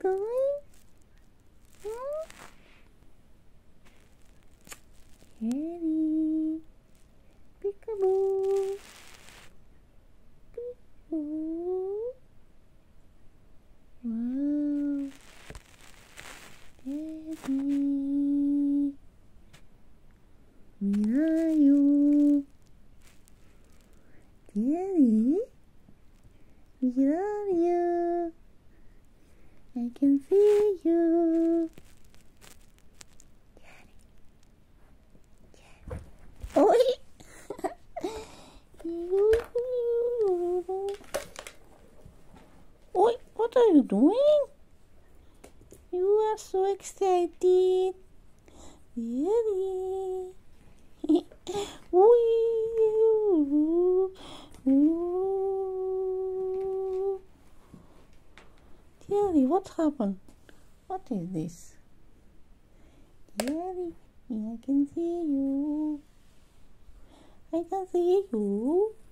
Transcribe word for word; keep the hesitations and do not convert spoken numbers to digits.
going? Hmm? Daddy, peekaboo, peekaboo. Wow, Daddy, where are you? Daddy, where are you? I can see you. Daddy, Daddy. Oi! Oi, what are you doing? You are so excited. Daddy. Oi. Daddy, what happened? What is this? Daddy, I can see you. I can see you.